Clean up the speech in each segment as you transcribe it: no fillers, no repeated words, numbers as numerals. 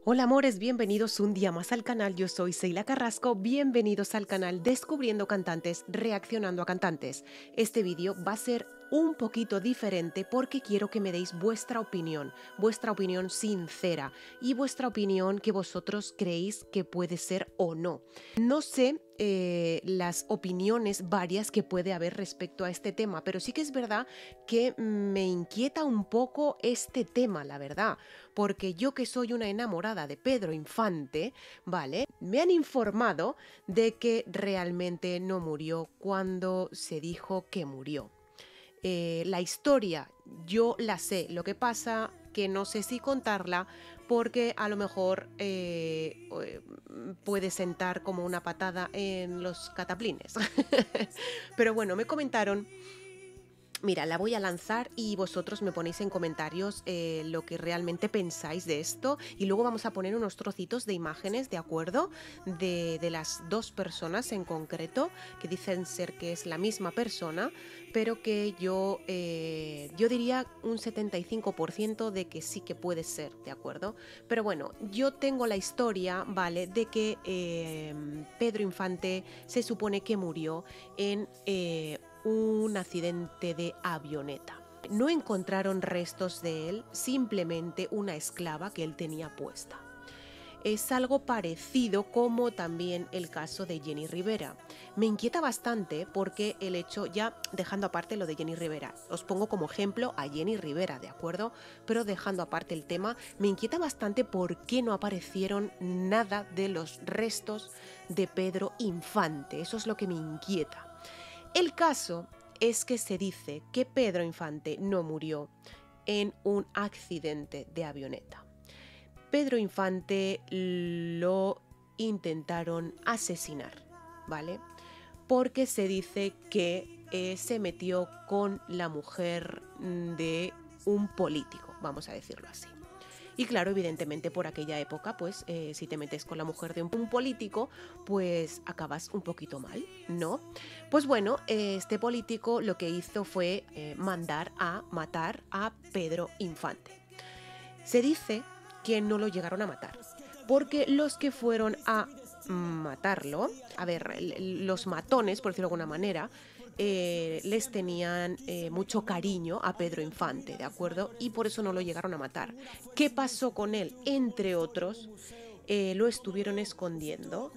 Hola amores, bienvenidos un día más al canal, yo soy Seila Carrasco, bienvenidos al canal Descubriendo Cantantes, Reaccionando a Cantantes. Este vídeo va a ser un poquito diferente porque quiero que me deis vuestra opinión sincera y vuestra opinión que vosotros creéis que puede ser o no. No sé las opiniones varias que puede haber respecto a este tema, pero sí que es verdad que me inquieta un poco este tema, la verdad, porque yo que soy una enamorada de Pedro Infante, ¿vale? Me han informado de que realmente no murió cuando se dijo que murió. La historia yo la sé, lo que pasa que no sé si contarla porque a lo mejor puede sentar como una patada en los cataplines. Pero bueno, me comentaron. Mira, la voy a lanzar y vosotros me ponéis en comentarios lo que realmente pensáis de esto y luego vamos a poner unos trocitos de imágenes, ¿de acuerdo? De las dos personas en concreto que dicen ser que es la misma persona, pero que yo diría un 75% de que sí que puede ser, ¿de acuerdo? Pero bueno, yo tengo la historia, ¿vale? De que Pedro Infante se supone que murió en un accidente de avioneta. No encontraron restos de él, simplemente una esclava que él tenía puesta. Es algo parecido como también el caso de Jenni Rivera. Me inquieta bastante porque el hecho, ya dejando aparte lo de Jenni Rivera, os pongo como ejemplo a Jenni Rivera, ¿de acuerdo? Pero dejando aparte el tema, me inquieta bastante por qué no aparecieron nada de los restos de Pedro Infante. Eso es lo que me inquieta. El caso es que se dice que Pedro Infante no murió en un accidente de avioneta. Pedro Infante lo intentaron asesinar, ¿vale? Porque se dice que se metió con la mujer de un político, vamos a decirlo así. Y claro, evidentemente por aquella época, pues si te metes con la mujer de un político, pues acabas un poquito mal, ¿no? Pues bueno, este político lo que hizo fue mandar a matar a Pedro Infante. Se dice que no lo llegaron a matar, porque los que fueron a matarlo, a ver, los matones, por decirlo de alguna manera, les tenían mucho cariño a Pedro Infante, ¿de acuerdo? Y por eso no lo llegaron a matar. ¿Qué pasó con él? Entre otros, lo estuvieron escondiendo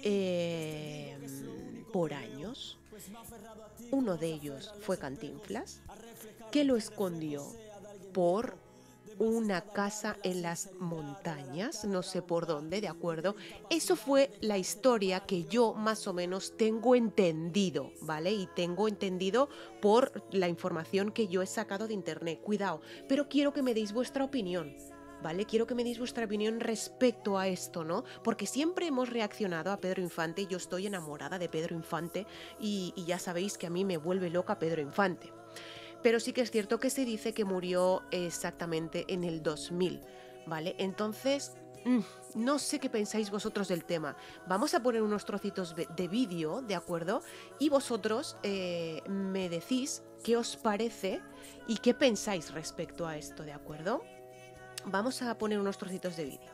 por años. Uno de ellos fue Cantinflas, que lo escondió por una casa en las montañas, no sé por dónde, ¿de acuerdo? Eso fue la historia que yo más o menos tengo entendido, ¿vale? Y tengo entendido por la información que yo he sacado de internet, cuidado, pero quiero que me deis vuestra opinión, ¿vale? Quiero que me deis vuestra opinión respecto a esto, ¿no? Porque siempre hemos reaccionado a Pedro Infante, yo estoy enamorada de Pedro Infante y ya sabéis que a mí me vuelve loca Pedro Infante. Pero sí que es cierto que se dice que murió exactamente en el 2000, ¿vale? Entonces, no sé qué pensáis vosotros del tema. Vamos a poner unos trocitos de vídeo, ¿de acuerdo? Y vosotros me decís qué os parece y qué pensáis respecto a esto, ¿de acuerdo? Vamos a poner unos trocitos de vídeo.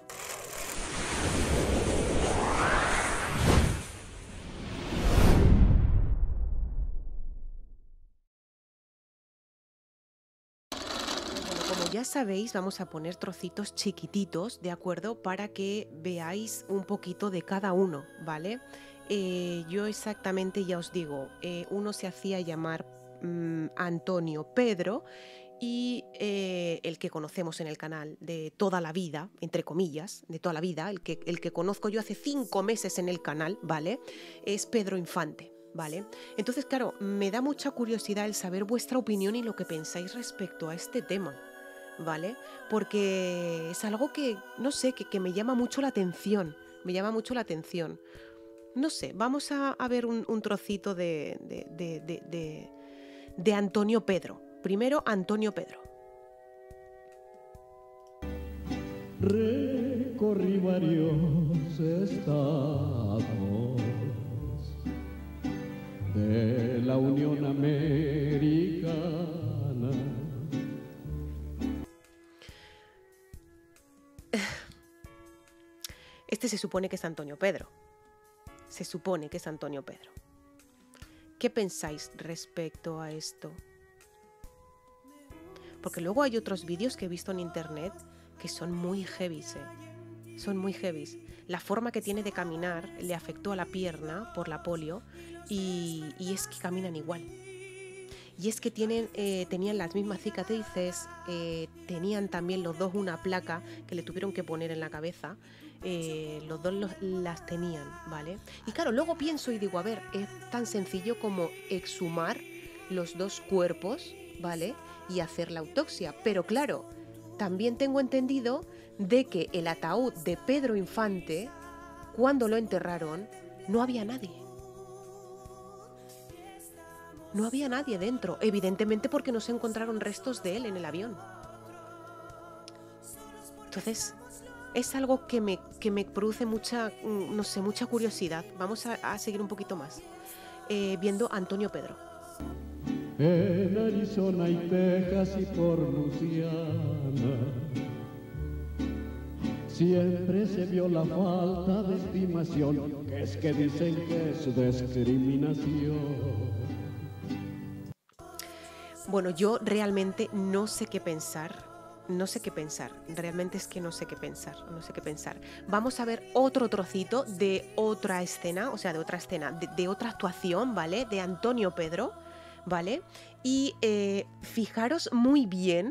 Como ya sabéis, vamos a poner trocitos chiquititos, ¿de acuerdo? Para que veáis un poquito de cada uno, ¿vale? Yo exactamente ya os digo, uno se hacía llamar Antonio Pedro y el que conocemos en el canal de toda la vida, entre comillas, de toda la vida, el que conozco yo hace 5 meses en el canal, ¿vale? Es Pedro Infante. ¿Vale? Entonces, claro, me da mucha curiosidad el saber vuestra opinión y lo que pensáis respecto a este tema, ¿vale? Porque es algo que, no sé, que me llama mucho la atención, me llama mucho la atención. No sé, vamos a ver un trocito de Antonio Pedro. Primero, Antonio Pedro. Recorrí varios estados de la Unión Americana. Este se supone que es Antonio Pedro. Se supone que es Antonio Pedro. ¿Qué pensáis respecto a esto? Porque luego hay otros vídeos que he visto en internet que son muy heavies, son muy heavies. La forma que tiene de caminar le afectó a la pierna por la polio y es que caminan igual. Y es que tenían las mismas cicatrices, tenían también los dos una placa que le tuvieron que poner en la cabeza. Los dos las tenían, ¿vale? Y claro, luego pienso y digo, a ver, es tan sencillo como exhumar los dos cuerpos, ¿vale? Y hacer la autopsia. Pero claro, también tengo entendido de que el ataúd de Pedro Infante, cuando lo enterraron, no había nadie. No había nadie dentro, evidentemente porque no se encontraron restos de él en el avión. Entonces, es algo que me produce mucha, no sé, mucha curiosidad. Vamos a seguir un poquito más, viendo a Antonio Pedro. En Arizona y Texas y por Luciana siempre se vio la falta de estimación, que es que dicen que es discriminación. Bueno, yo realmente no sé qué pensar. No sé qué pensar. Realmente es que no sé qué pensar. No sé qué pensar. Vamos a ver otro trocito de otra escena, o sea, de otra escena, de otra actuación, ¿vale? De Antonio Pedro, ¿vale? Y fijaros muy bien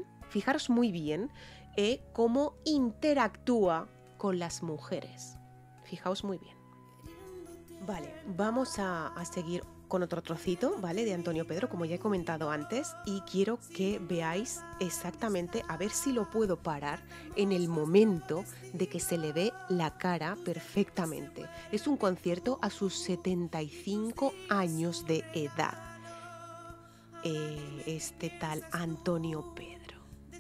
cómo interactúa con las mujeres. Fijaos muy bien. Vale, vamos a seguir con otro trocito, ¿vale? De Antonio Pedro, como ya he comentado antes, y quiero que veáis exactamente, a ver si lo puedo parar en el momento de que se le ve la cara perfectamente. Es un concierto a sus 75 años de edad. Este tal Antonio Pedro.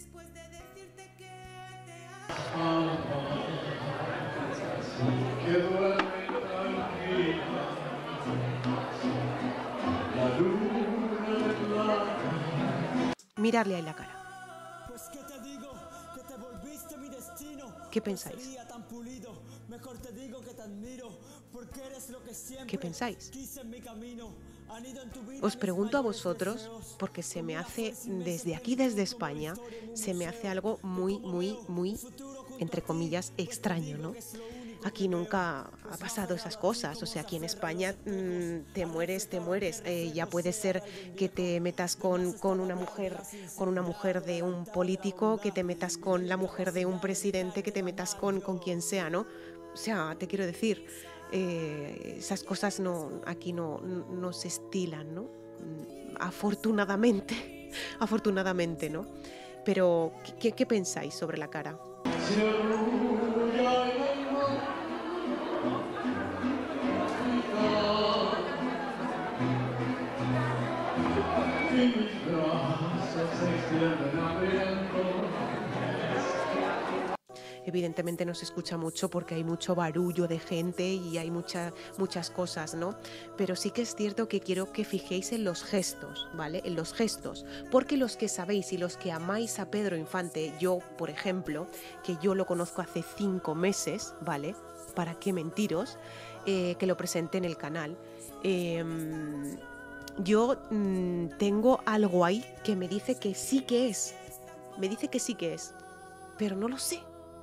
Mirarle ahí la cara. Pues qué te digo, que te volviste mi destino. ¿Qué pensáis? Tan pulido. Mejor te digo que te admiro, porque eres lo que siempre ¿Qué pensáis? quise en mi camino. Os pregunto a vosotros, porque se me hace, desde aquí, desde España, se me hace algo muy, entre comillas, extraño, ¿no? Aquí nunca ha pasado esas cosas, o sea, aquí en España te mueres, ya puede ser que te metas con una mujer de un político, que te metas con la mujer de un presidente, que te metas con quien sea, ¿no? O sea, te quiero decir, esas cosas aquí no se estilan, ¿no? Afortunadamente, afortunadamente, ¿no? Pero, ¿qué pensáis sobre la cara? Evidentemente no se escucha mucho porque hay mucho barullo de gente y hay muchas cosas, ¿no? Pero sí que es cierto que quiero que fijéis en los gestos, ¿vale? En los gestos, porque los que sabéis y los que amáis a Pedro Infante, yo, por ejemplo, que yo lo conozco hace 5 meses, ¿vale? ¿Para qué mentiros? Que lo presenté en el canal. Yo tengo algo ahí que me dice que sí que es. Me dice que sí que es, pero no lo sé.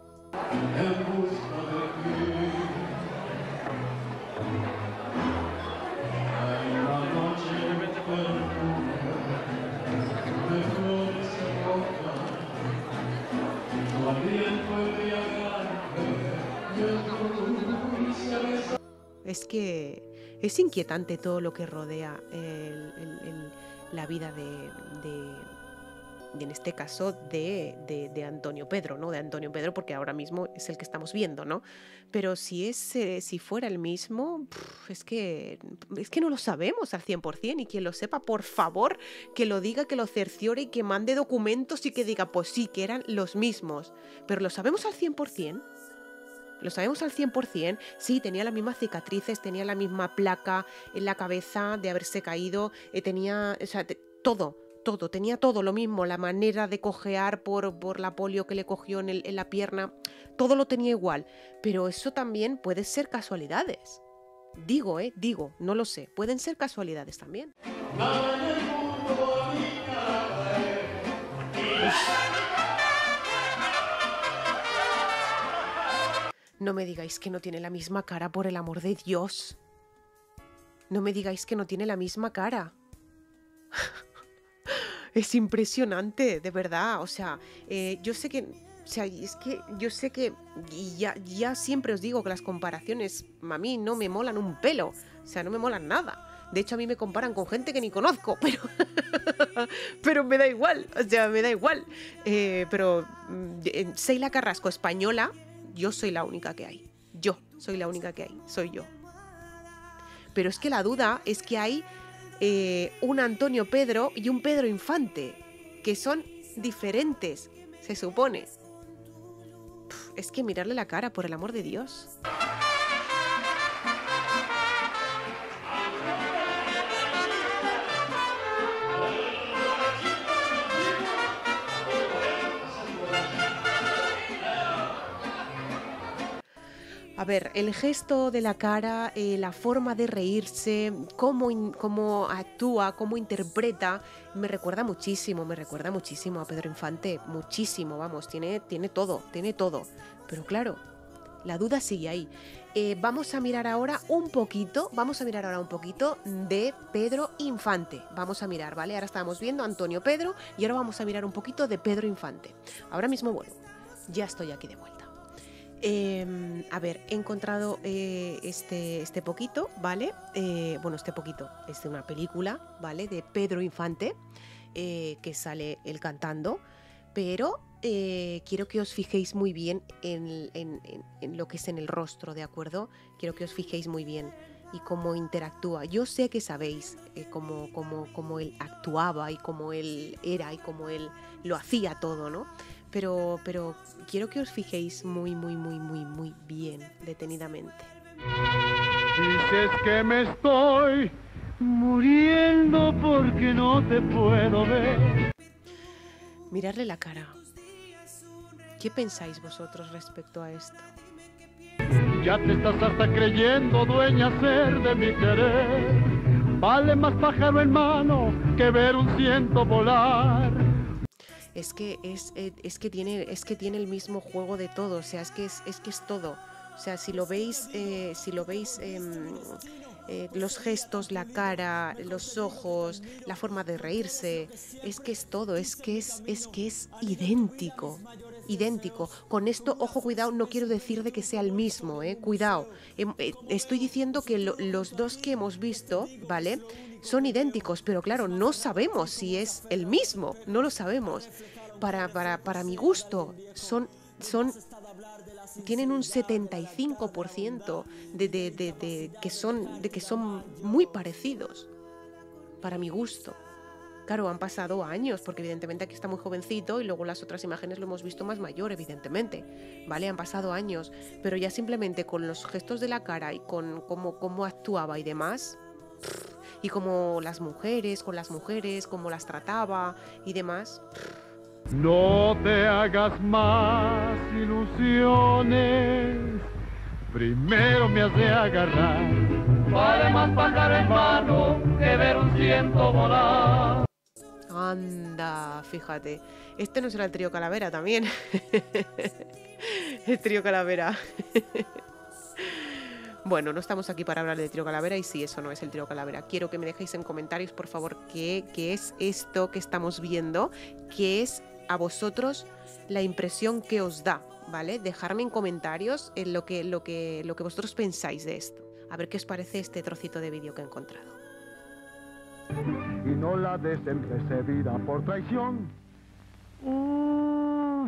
Es que es inquietante todo lo que rodea la vida en este caso de Antonio Pedro, ¿no? De Antonio Pedro, porque ahora mismo es el que estamos viendo, ¿no? Pero si fuera el mismo, es que no lo sabemos al 100%, y quien lo sepa, por favor, que lo diga, que lo cerciore y que mande documentos y que diga, pues sí, que eran los mismos. Pero ¿lo sabemos al 100%? ¿Lo sabemos al 100%? Sí, tenía las mismas cicatrices, tenía la misma placa en la cabeza de haberse caído, tenía, o sea, todo. todo, tenía todo lo mismo, la manera de cojear por la polio que le cogió en la pierna, todo lo tenía igual, pero eso también puede ser casualidades. Digo, no lo sé, pueden ser casualidades también. No me digáis que no tiene la misma cara, por el amor de Dios. No me digáis que no tiene la misma cara. Es impresionante, de verdad. O sea, yo sé que... O sea, es que yo sé que... Y ya siempre os digo que las comparaciones a mí no me molan un pelo. O sea, no me molan nada. De hecho, a mí me comparan con gente que ni conozco, pero me da igual. O sea, me da igual. Pero Seila Carrasco española, yo soy la única que hay. Yo soy la única que hay. Soy yo. Pero es que la duda es que hay un Antonio Pedro y un Pedro Infante, que son diferentes, se supone. Es que mirarle la cara, por el amor de Dios. A ver, el gesto de la cara, la forma de reírse, cómo actúa, cómo interpreta, me recuerda muchísimo a Pedro Infante, muchísimo, vamos, tiene todo. Pero claro, la duda sigue ahí. Vamos a mirar ahora un poquito de Pedro Infante. Vamos a mirar, ¿vale? Ahora estábamos viendo a Antonio Pedro y ahora vamos a mirar un poquito de Pedro Infante. Ahora mismo, bueno, ya estoy aquí de vuelta. A ver, he encontrado este poquito, ¿vale? Bueno, este poquito es de una película, ¿vale? De Pedro Infante, que sale él cantando, pero quiero que os fijéis muy bien en lo que es en el rostro, ¿de acuerdo? Quiero que os fijéis muy bien y cómo interactúa. Yo sé que sabéis cómo él actuaba y cómo él era y cómo él lo hacía todo, ¿no? Pero quiero que os fijéis muy bien, detenidamente. Dices que me estoy muriendo porque no te puedo ver. Miradle la cara. ¿Qué pensáis vosotros respecto a esto? Ya te estás hasta creyendo dueña ser de mi querer. Vale más pájaro en mano que ver un ciento volar. Es que tiene el mismo juego de todo, o sea, es que es todo. O sea, si lo veis, los gestos, la cara, los ojos, la forma de reírse, es que es todo, es que es idéntico. Con esto, ojo, cuidado, no quiero decir de que sea el mismo, cuidado. Estoy diciendo que los dos que hemos visto, ¿vale? Son idénticos, pero claro, no sabemos si es el mismo, no lo sabemos. Para mi gusto, tienen un 75% de que son muy parecidos, para mi gusto. Claro, han pasado años, porque evidentemente aquí está muy jovencito y luego las otras imágenes lo hemos visto más mayor, evidentemente, ¿vale? Han pasado años, pero ya simplemente con los gestos de la cara y con cómo actuaba y demás, y como con las mujeres, cómo las trataba y demás. No te hagas más ilusiones, primero me has de agarrar. Vale más pájaro en mano que ver un ciento volar. Anda, fíjate. Este no será el trío Calavera también. El trío Calavera. Bueno, no estamos aquí para hablar de trío Calavera y sí, eso no es el trío Calavera. Quiero que me dejéis en comentarios, por favor, qué es esto que estamos viendo, qué es a vosotros la impresión que os da, ¿vale? Dejarme en comentarios lo que vosotros pensáis de esto. A ver qué os parece este trocito de vídeo que he encontrado. Y no la des en recibida por traición. Oh,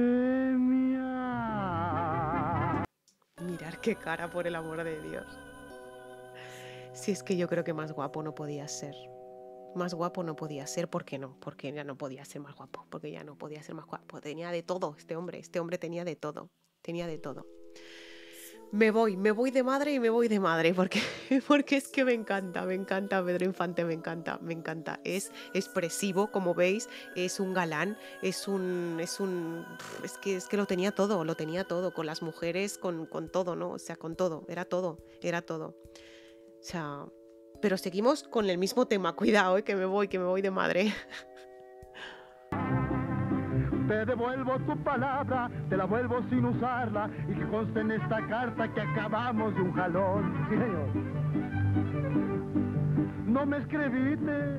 femia. Mirar qué cara, por el amor de Dios. Si es que yo creo que más guapo no podía ser. Más guapo no podía ser, ¿por qué no? Porque ya no podía ser más guapo, porque ya no podía ser más guapo. Tenía de todo este hombre tenía de todo, Me voy de madre y me voy de madre, porque, porque es que me encanta Pedro Infante, me encanta. Es expresivo, como veis, es un galán, es que lo tenía todo, con las mujeres, con todo, ¿no? O sea, con todo, era todo. O sea, pero seguimos con el mismo tema, cuidado, que me voy de madre. Te devuelvo tu palabra, te la vuelvo sin usarla y que conste en esta carta que acabamos de un jalón. Sí, señor. No me escribiste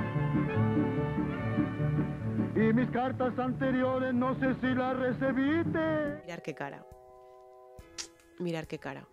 y mis cartas anteriores no sé si las recibiste. Mirar qué cara. Mirar qué cara.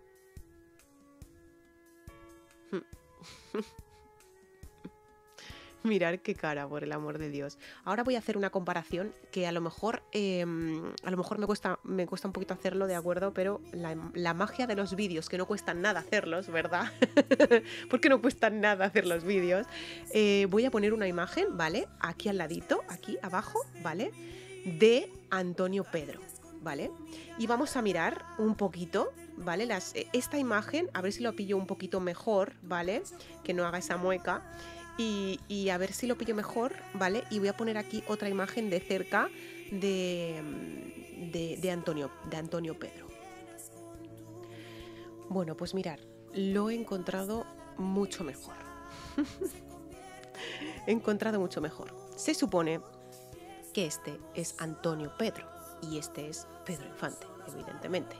Mirar qué cara, por el amor de Dios. Ahora voy a hacer una comparación que a lo mejor me cuesta un poquito hacerlo, de acuerdo, pero la magia de los vídeos, que no cuestan nada hacerlos, ¿verdad? Porque no cuestan nada hacer los vídeos. Voy a poner una imagen, ¿vale? Aquí al ladito, aquí abajo, ¿vale? De Antonio Pedro, ¿vale? Y vamos a mirar un poquito, ¿vale? Esta imagen, a ver si lo pillo un poquito mejor, ¿vale? Que no haga esa mueca. Y a ver si lo pillo mejor, ¿vale? Y voy a poner aquí otra imagen de cerca de Antonio Pedro. Bueno, pues mirad, lo he encontrado mucho mejor. He encontrado mucho mejor. Se supone que este es Antonio Pedro y este es Pedro Infante, evidentemente.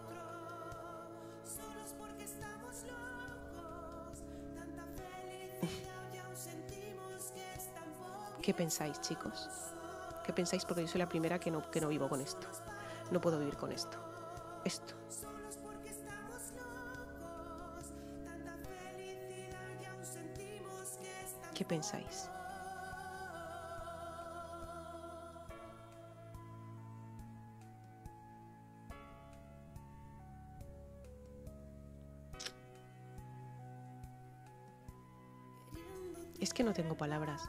¿Qué pensáis, chicos? ¿Qué pensáis? Porque yo soy la primera que no vivo con esto. No puedo vivir con esto. Esto. ¿Qué pensáis? Es que no tengo palabras.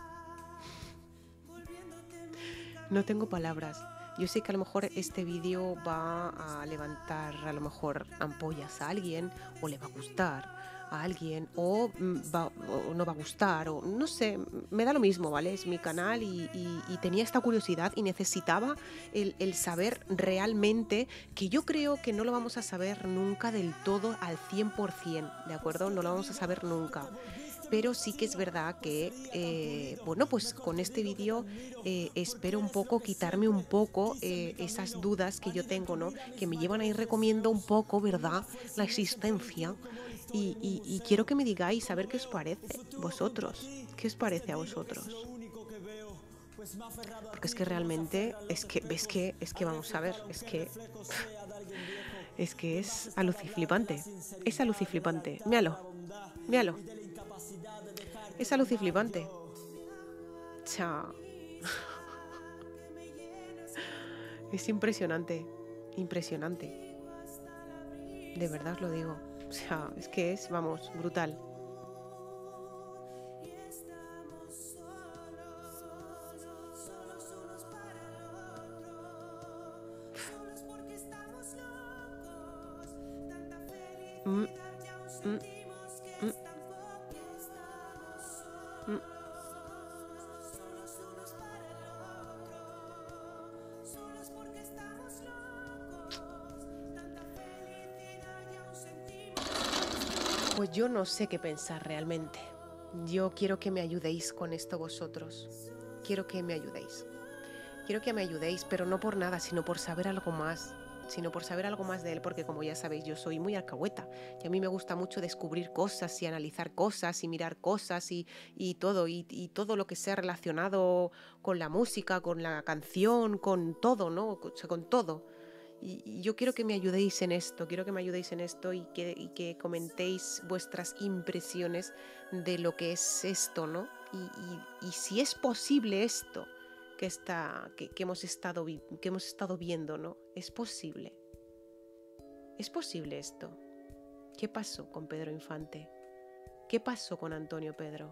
No tengo palabras. Yo sé que a lo mejor este vídeo va a levantar a lo mejor ampollas a alguien, o le va a gustar a alguien, o no va a gustar, o no sé, me da lo mismo, ¿vale? Es mi canal y tenía esta curiosidad y necesitaba el saber realmente, que yo creo que no lo vamos a saber nunca del todo al 100%, ¿de acuerdo? No lo vamos a saber nunca. Pero sí que es verdad que, bueno, pues con este vídeo espero un poco quitarme un poco esas dudas que yo tengo, ¿no? Que me llevan a ir recomiendo un poco, ¿verdad? La existencia. Y quiero que me digáis, a ver qué os parece, vosotros. ¿Qué os parece a vosotros? Porque es que realmente, es que vamos a ver, es que es aluciflipante. Es aluciflipante. Míralo. Es aluciflipante. Chao. Es impresionante. Impresionante. De verdad os lo digo. O sea, es que es, vamos, brutal. Pues yo no sé qué pensar realmente. Yo quiero que me ayudéis con esto vosotros. Quiero que me ayudéis. Quiero que me ayudéis, pero no por nada, sino por saber algo más. Sino por saber algo más de él, porque como ya sabéis, yo soy muy alcahueta. Y a mí me gusta mucho descubrir cosas y analizar cosas y mirar cosas y todo. Y todo lo que sea relacionado con la música, con la canción, con todo, ¿no? O sea, con todo. Y yo quiero que me ayudéis en esto, y que comentéis vuestras impresiones de lo que es esto, ¿no? Y si es posible esto que hemos estado viendo, ¿no? Es posible. ¿Es posible esto? ¿Qué pasó con Pedro Infante? ¿Qué pasó con Antonio Pedro?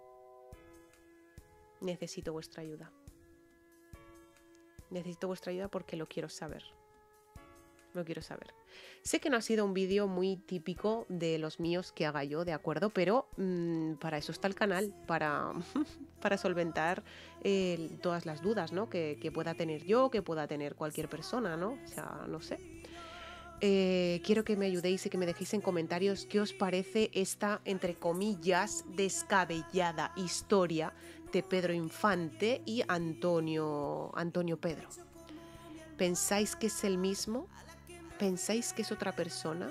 Necesito vuestra ayuda. Necesito vuestra ayuda porque lo quiero saber. Lo quiero saber. Sé que no ha sido un vídeo muy típico de los míos que haga yo, ¿de acuerdo? Pero para eso está el canal, para solventar todas las dudas, ¿no? Que pueda tener yo, que pueda tener cualquier persona, ¿no? O sea, no sé. Quiero que me ayudéis y que me dejéis en comentarios qué os parece esta, entre comillas, descabellada historia de Pedro Infante y Antonio Pedro. ¿Pensáis que es el mismo? ¿Pensáis que es otra persona?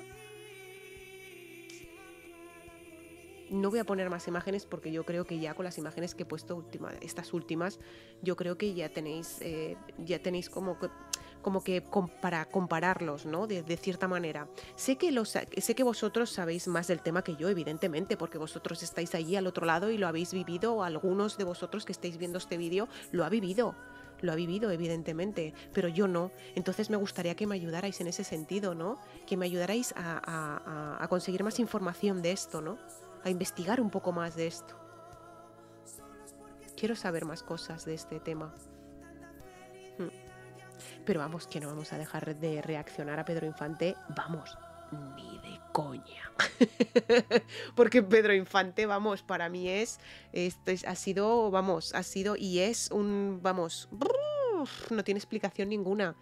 No voy a poner más imágenes porque yo creo que ya con las imágenes que he puesto estas últimas, yo creo que ya tenéis como que para compararlos, ¿no? De cierta manera. Sé que vosotros sabéis más del tema que yo, evidentemente, porque vosotros estáis allí al otro lado y lo habéis vivido, o algunos de vosotros que estáis viendo este vídeo lo ha vivido, evidentemente, pero yo no. Entonces me gustaría que me ayudarais en ese sentido, ¿no? Que me ayudarais a conseguir más información de esto, ¿no? A investigar un poco más de esto. Quiero saber más cosas de este tema. Pero vamos, que no vamos a dejar de reaccionar a Pedro Infante, vamos, ni de coña. Porque Pedro Infante, vamos, para mí ha sido y es un, vamos, no tiene explicación ninguna,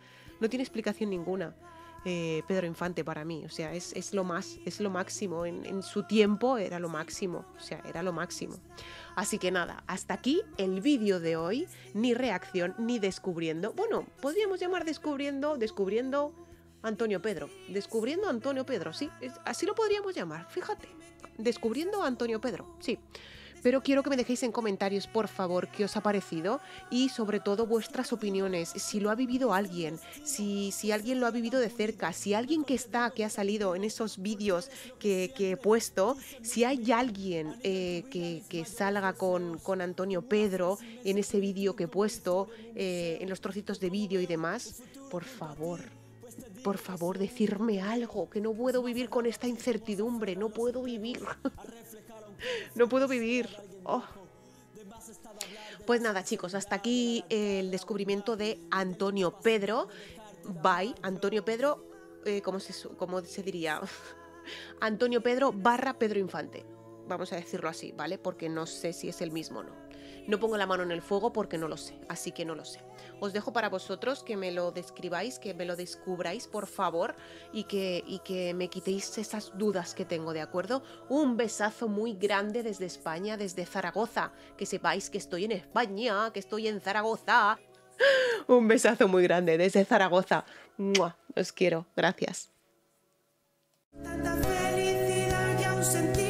Pedro Infante para mí, o sea, es lo máximo, en su tiempo era lo máximo, o sea, era lo máximo. Así que nada, hasta aquí el vídeo de hoy, ni reacción, ni descubriendo, bueno, podríamos llamar descubriendo Antonio Pedro, sí, así lo podríamos llamar, fíjate, descubriendo a Antonio Pedro, sí. Pero quiero que me dejéis en comentarios, por favor, qué os ha parecido y sobre todo vuestras opiniones, si lo ha vivido alguien, si alguien lo ha vivido de cerca, si alguien que ha salido en esos vídeos que he puesto, si hay alguien que salga con Antonio Pedro en ese vídeo que he puesto, en los trocitos de vídeo y demás, por favor, decirme algo, que no puedo vivir con esta incertidumbre, no puedo vivir. No puedo vivir. Oh. Pues nada, chicos, hasta aquí el descubrimiento de Antonio Pedro. Bye. Antonio Pedro, ¿cómo se diría? Antonio Pedro / Pedro Infante. Vamos a decirlo así, ¿vale? Porque no sé si es el mismo o no. No pongo la mano en el fuego porque no lo sé, así que no lo sé. Os dejo para vosotros que me lo describáis, que me lo descubráis, por favor, y que me quitéis esas dudas que tengo, ¿de acuerdo? Un besazo muy grande desde España, desde Zaragoza. Que sepáis que estoy en España, que estoy en Zaragoza. Un besazo muy grande desde Zaragoza. ¡Mua! Os quiero. Gracias. Tanta felicidad y un sentido.